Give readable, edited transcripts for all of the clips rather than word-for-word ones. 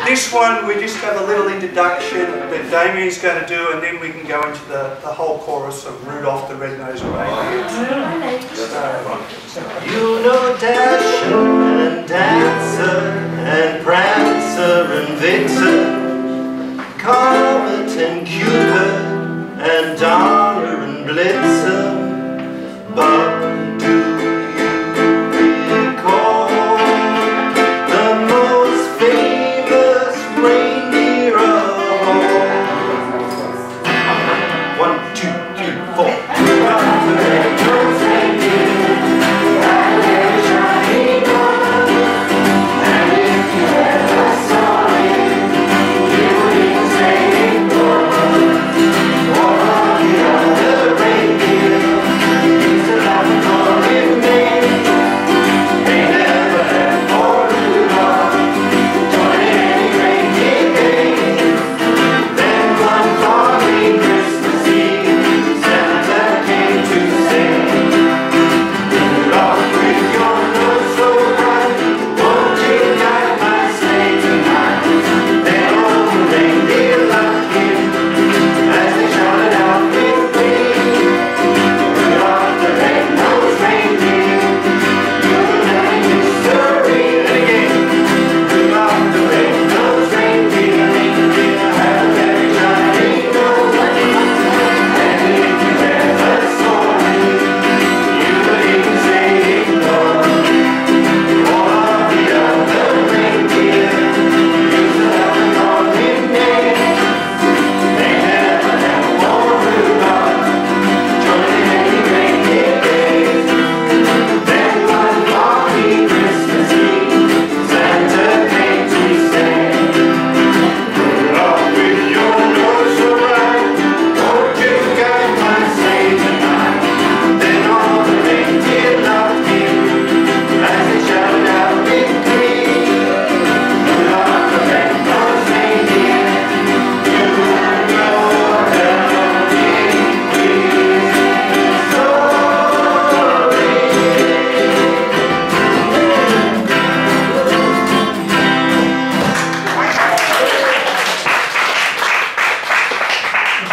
This one we just have a little introduction that Damien's going to do, and then we can go into the whole chorus of Rudolph the Red-Nosed Reindeer. You know Dasher and Dancer and Prancer and Vixen, Comet and Cupid and Donner and Blitzen, but do you recall the most famous reindeer of all? 1, 2, 3, 4. Rudolph the Red-Nosed Reindeer.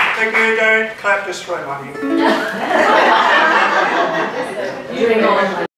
Clap, just throw money.